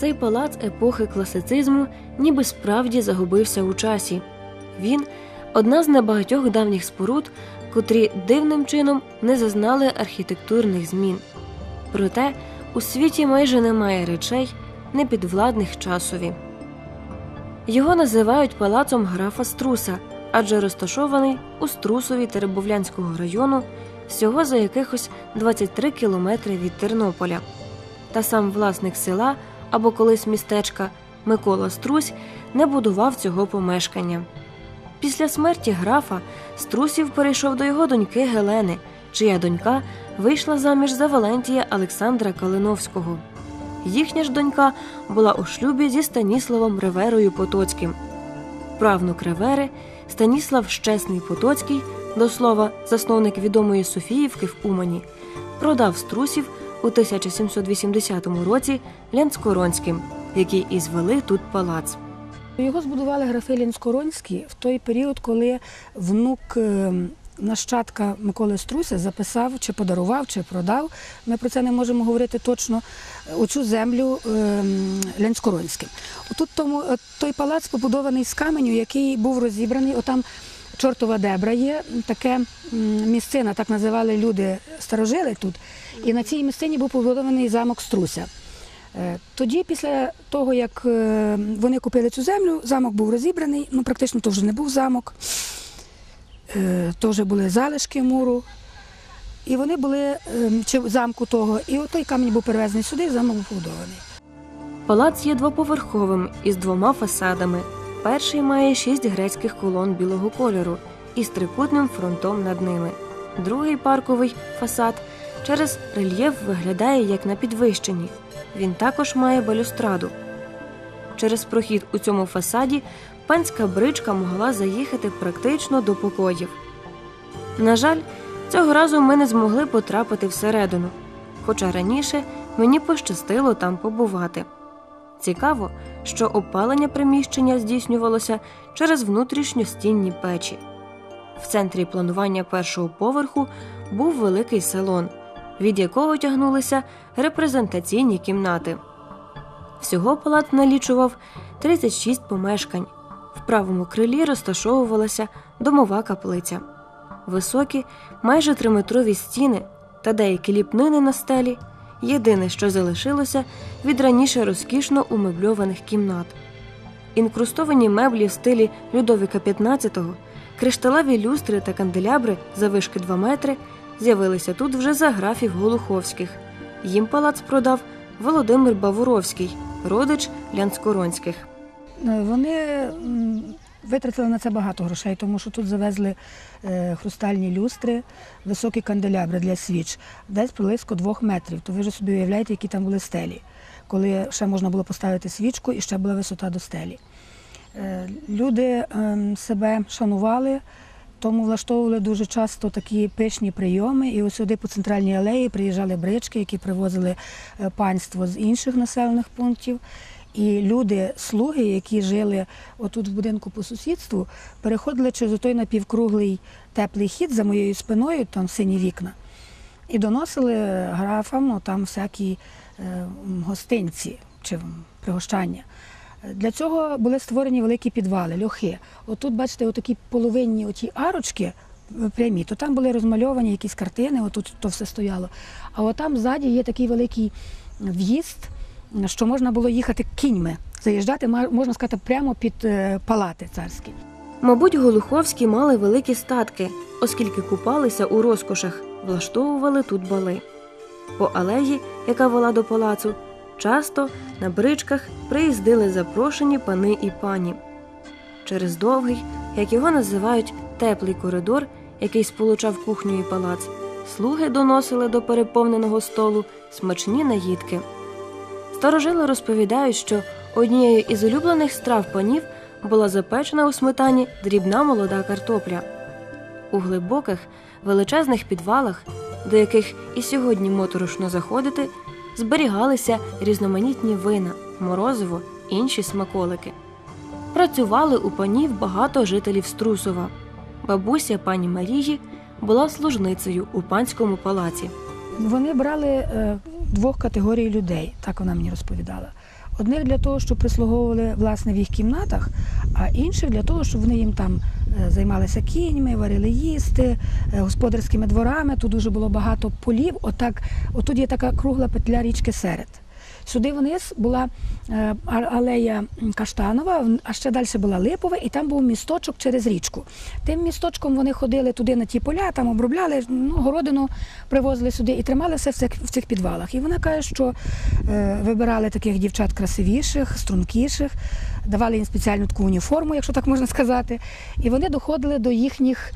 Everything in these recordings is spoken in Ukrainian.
Цей палац епохи класицизму ніби справді загубився у часі. Він – одна з небагатьох давніх споруд, котрі дивним чином не зазнали архітектурних змін. Проте у світі майже немає речей, непідвладних часові. Його називають палацом графа Струса, адже розташований у Струсові Теребовлянського району, всього за якихось 23 кілометри від Тернополя. Та сам власник села, або колись містечка, Микола Струсь, не будував цього помешкання. Після смерті графа Струсів перейшов до його доньки Гелени, чия донька вийшла заміж за Валентія Олександра Калиновського. Їхня ж донька була у шлюбі зі Станіславом Реверою Потоцьким. Правнук Ревери, Станіслав Щесний Потоцький, до слова, засновник відомої Софіївки в Умані, продав Струсів у 1780 році Лянскоронським, які і звели тут палац. Його збудували графи Лянскоронські в той період, коли внук нащадка Миколи Струся записав, чи подарував, чи продав, ми про це не можемо говорити точно, оцю землю Лянскоронським. Отут той палац побудований з каменю, який був розібраний, отам Чортова Дебра є, таке місцина, так називали люди, старожили тут, і на цій місцині був побудований замок Струся. Тоді, після того, як вони купили цю землю, замок був розібраний, ну практично то вже не був замок, то вже були залишки муру, і вони були, чи замку того, і той камінь був перевезений сюди, замок був побудований. Палац є двоповерховим із двома фасадами. Перший має 6 грецьких колон білого кольору із трикутним фронтом над ними. Другий парковий фасад через рельєф виглядає як на підвищенні. Він також має балюстраду. Через прохід у цьому фасаді панська бричка могла заїхати практично до покоїв. На жаль, цього разу ми не змогли потрапити всередину, хоча раніше мені пощастило там побувати. Цікаво, що опалення приміщення здійснювалося через внутрішньостінні печі. В центрі планування першого поверху був великий салон, від якого тягнулися репрезентаційні кімнати. Всього палац налічував 36 помешкань. В правому крилі розташовувалася домова каплиця. Високі, майже 3-метрові стіни та деякі ліпнини на стелі – єдине, що залишилося від раніше розкішно умебльованих кімнат. Інкрустовані меблі в стилі Людовіка XV, кришталеві люстри та канделябри заввишки 2 метри з'явилися тут вже за графів Голуховських. Їм палац продав Володимир Баворовський, родич Лянскоронських. Вони витратили на це багато грошей, тому що тут завезли хрустальні люстри, високі канделябри для свіч, десь близько 2 метрів. То ви вже собі уявляєте, які там були стелі, коли ще можна було поставити свічку і ще була висота до стелі. Люди себе шанували, тому влаштовували дуже часто такі пишні прийоми. І ось сюди по центральній алеї приїжджали брички, які привозили панство з інших населених пунктів. І люди, слуги, які жили отут в будинку по сусідству, переходили через той напівкруглий теплий хід за моєю спиною, там сині вікна, і доносили графам там всякі гостинці чи пригощання. Для цього були створені великі підвали, льохи. Отут, бачите, отакі половинні оті арочки прямі, то там були розмальовані якісь картини, отут то все стояло. А отам ззаді є такий великий в'їзд, що можна було їхати кіньми, заїжджати, можна сказати, прямо під палати царські. Мабуть, Голуховські мали великі статки, оскільки купалися у розкошах, влаштовували тут бали. По алеї, яка вела до палацу, часто на бричках приїздили запрошені пани і пані. Через довгий, як його називають, теплий коридор, який сполучав кухню і палац, слуги доносили до переповненого столу смачні наїдки. Старожили розповідають, що однією із улюблених страв панів була запечена у сметані дрібна молода картопля. У глибоких, величезних підвалах, до яких і сьогодні моторошно заходити, зберігалися різноманітні вина, морозиво, інші смаколики. Працювали у панів багато жителів Струсова. Бабуся пані Марії була служницею у панському палаці. Вони брали 2 категорій людей, так вона мені розповідала. Одних для того, щоб прислуговували, власне, в їх кімнатах, а інших для того, щоб вони їм там займалися кіньми, варили їсти, господарськими дворами. Тут дуже було багато полів. Отут є така кругла петля річки Серед. Сюди вниз була алея Каштанова, а ще далі була Липова, і там був місточок через річку. Тим місточком вони ходили туди на ті поля, там обробляли, городину привозили сюди і тримали все в цих підвалах. І вона каже, що вибирали таких дівчат красивіших, стрункіших, давали їм спеціальну таку уніформу, якщо так можна сказати. І вони доходили до їхніх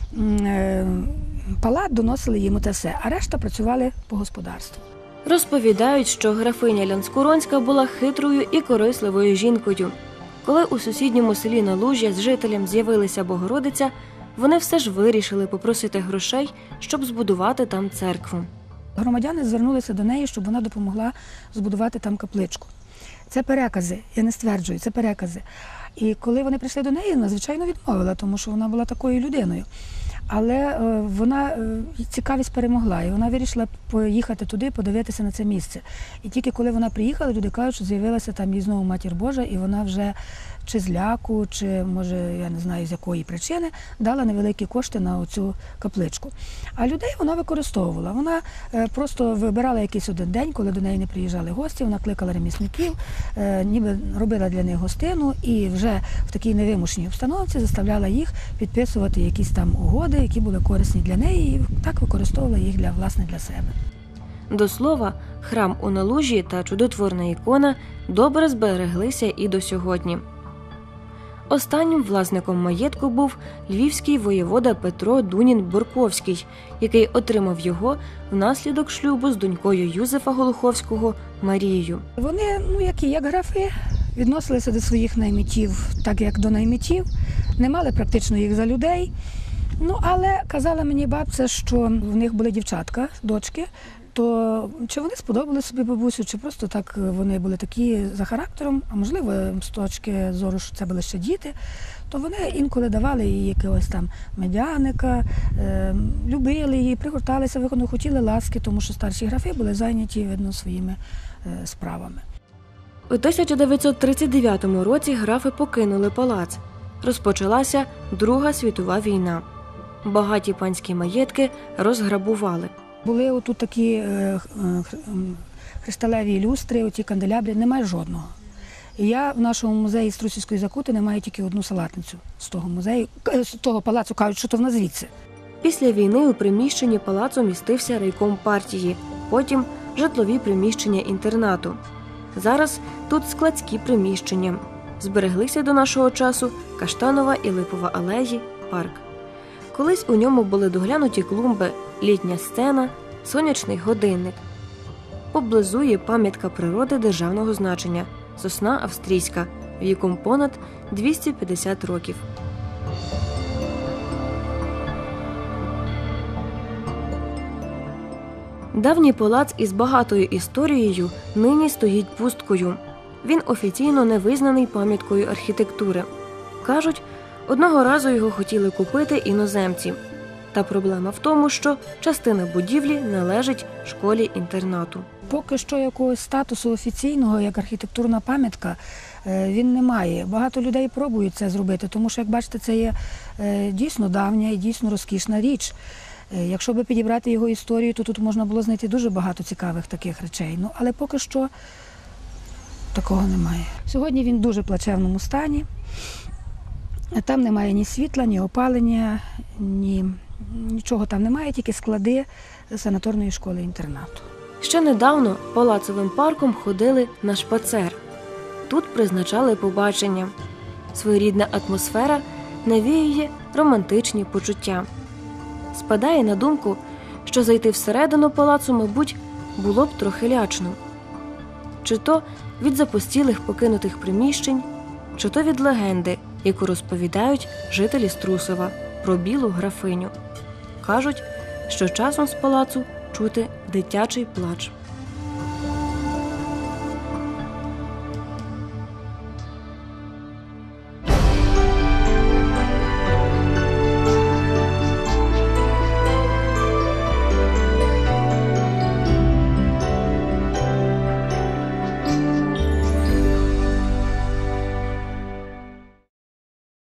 палат, доносили їм те все, а решта працювали по господарству. Розповідають, що графиня Лянскоронська була хитрою і корисливою жінкою. Коли у сусідньому селі Налужжя з жителем з'явилася Богородиця, вони все ж вирішили попросити грошей, щоб збудувати там церкву. Громадяни звернулися до неї, щоб вона допомогла збудувати там капличку. Це перекази, я не стверджую, це перекази. І коли вони прийшли до неї, вона, звичайно, відмовила, тому що вона була такою людиною. Але вона цікавість перемогла, і вона вирішила поїхати туди, подивитися на це місце. І тільки коли вона приїхала, люди кажуть, що з'явилася там і знову Матір Божа, і вона вже чи з ляку, чи, може, я не знаю, з якої причини, дала невеликі кошти на оцю капличку. А людей вона використовувала. Вона просто вибирала якийсь один день, коли до неї не приїжджали гості, вона кликала ремісників, ніби робила для них гостину, і вже в такій невимушеній обстановці заставляла їх підписувати якісь там угоди, які були корисні для неї, і так використовувала їх для себе. До слова, храм у Налужжі та чудотворна ікона добре збереглися і до сьогодні. Останнім власником маєтку був львівський воєвода Петро Дунін-Борковський, який отримав його внаслідок шлюбу з донькою Юзефа Голуховського Марією. Вони, як графи, відносилися до своїх наймитів так, як до наймитів, не мали практично їх за людей. Але казала мені бабця, що в них були дівчатка, дочки, то чи вони сподобали собі бабусю, чи просто так вони були такі за характером, а можливо, з точки зору, що це були ще діти, то вони інколи давали їй якогось там медяника, любили її, пригорталися, хотіли ласки, тому що старші графи були зайняті, видно, своїми справами. У 1939 році графи покинули палац. Розпочалася Друга світова війна. Багаті панські маєтки розграбували. Були отут такі кришталеві люстри, оті канделябри, немає жодного. І я в нашому музеї Струсівської Закутини маю тільки одну салатницю з того музею, з того палацу, кажуть, що то вона звідси. Після війни у приміщенні палацу містився райком партії, потім житлові приміщення інтернату. Зараз тут складські приміщення. Збереглися до нашого часу Каштанова і Липова алеї, парк. Колись у ньому були доглянуті клумби, літня сцена, сонячний годинник. Поблизу є пам'ятка природи державного значення – сосна австрійська, віком понад 250 років. Давній палац із багатою історією нині стоїть пусткою. Він офіційно не визнаний пам'яткою архітектури. Кажуть, одного разу його хотіли купити іноземці. Та проблема в тому, що частина будівлі належить школі-інтернату. Поки що якогось статусу офіційного, як архітектурна пам'ятка, він не має. Багато людей пробують це зробити, тому що, як бачите, це є дійсно давня і дійсно розкішна річ. Якщо би підібрати його історію, то тут можна було знайти дуже багато цікавих таких речей. Але поки що такого немає. Сьогодні він в дуже плачевному стані. Там немає ні світла, ні опалення, нічого там немає, тільки склади санаторної школи-інтернату. Ще недавно палацовим парком ходили на шпацер. Тут призначали побачення. Своєрідна атмосфера навіює романтичні почуття. Спадає на думку, що зайти всередину палацу, мабуть, було б трохи лячно. Чи то від запустілих покинутих приміщень, чи то від легенди, яку розповідають жителі Струсова про білу графиню. Кажуть, що часом з палацу чути дитячий плач.